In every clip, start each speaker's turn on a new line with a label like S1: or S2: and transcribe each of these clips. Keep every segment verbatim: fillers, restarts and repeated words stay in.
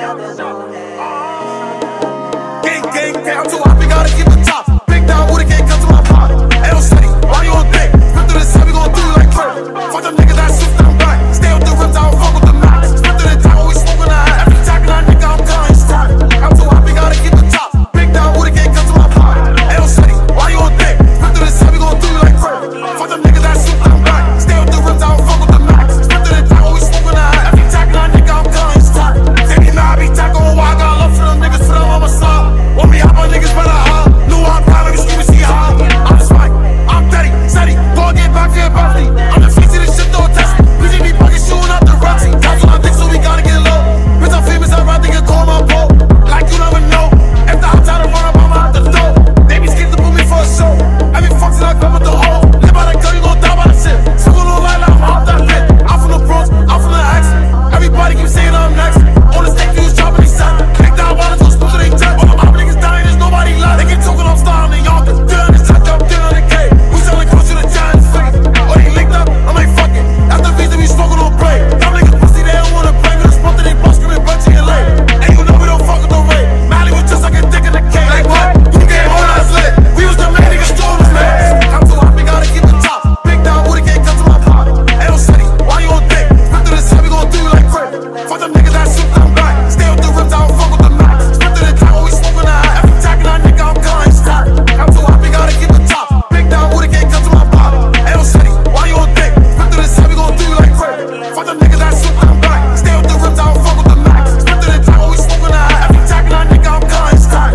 S1: Gang, gang, down to O P P Y, gotta keep it top. Big down with it, can't come to my pot. L City, why you on dick? Spit through this head, we gon' do you like crap. Fuck them niggas that shoot down back. Stay with the rims, I don't fuck with the max. Spit through the top, always smoking the hat. Every jacket I nigga, I'm cutting stack. Down to O P P Y, gotta keep it top. Big down with it, can't come to my pot. L City, why you on dick? Spit through this head, we gon' do you like crap. Fuck them niggas that shoot down back. Stay with the rims, I don't fuck with the max. Spit through the top, always smoking the hat. Every jacket I nigga, I'm cutting stack. Say me nah, I be tackle, why I got love for them niggas, for them on my side. Want me out, my niggas better hide. New I'm proud, like a screaming, see high. I'm just right, I'm steady, steady. Go and get back to your bounty. I'm the face of this shit, don't test me. B G B pocket shooting out the Roxy. Cops on my dick, so we gotta get low. Bitch, I'm famous, I'd rather get called my pole. Like you never know. If the outside run up, I'm out the door. They be scared to put me for a show. Every fuck's I come with the hole. Live by the gun, you gon' die by the shit. Circle no line, I'm off that pit. I'm from the Bronx, I'm from the X. Everybody keep saying I'm next. On the stage, you was dropping these sets. Big down, why let's go smooth to they jet. All the mob niggas dying, there's nobody left. They keep talking, I'm starting the Yonkers. Doing this touch up, doing on the K. We selling close to the Giants' face. Oh, they linked up, I'm like, fuck it. That's the reason we smoking on play. Them niggas pussy, they don't wanna play. We just bump to they bus, screaming, bunchy and late. And you know we don't fuck with the rate. Mally was just like a dick in the K. Like what? You can't hold us lit. We was the main niggas stole us, man. Come to O P P Y, gotta keep it top. Big down with it, can't come to my pot. L City, why you on dick? Spit through this head, we gon' do you like crap. Fuck them niggas that shoot down back. Stay with the rims, I don't fuck with the max. Spit through the top, always smoking the hat. Every jacket I nigga, I'm cutting stack. Come to O P P Y, gotta keep it top. Big down with it, can't come to my pot. L City, why you on dick? Spit through this head, we gon' do you like crap. Fuck them niggas that shoot down back. Stay with the rims, I don't fuck with the max. Spit through the top, always smoking the hat. Every jacket I nigga, I'm cutting stack.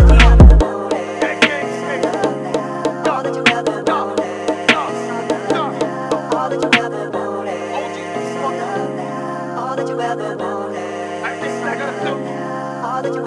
S2: All that you ever wanted.